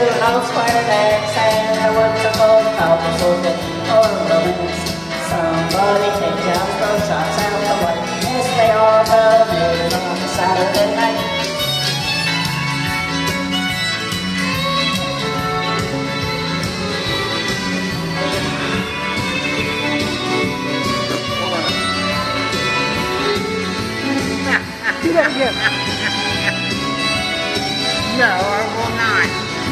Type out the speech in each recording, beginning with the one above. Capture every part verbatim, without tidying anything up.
an old square dance, and there was a full couple looking for romance. Somebody came down to throw shots out the way. Yes, they all go meeting on a Saturday night. Do that again. No, I will not.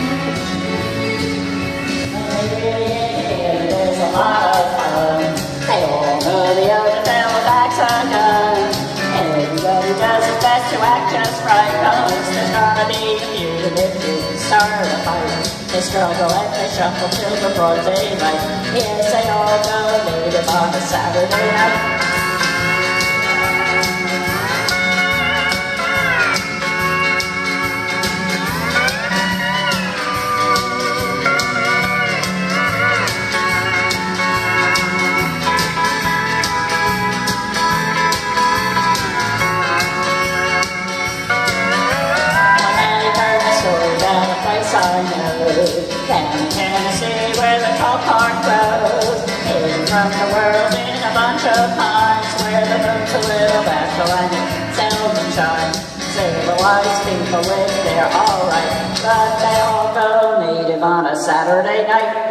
There's a lot of fun. They all know the other fella backs a gun. Everybody does his best to act just right. Cause there's gonna be a few that if you start a fight, they struggle and they shuffle till the broad daylight. Yes, they all go native on a Saturday night. I know, down in Tennessee where the tall corn grows, hidden from the world in a bunch of pines, where the moon's a little bashful and it seldom shines. Civilized people live there alright, but they all go native on a Saturday night.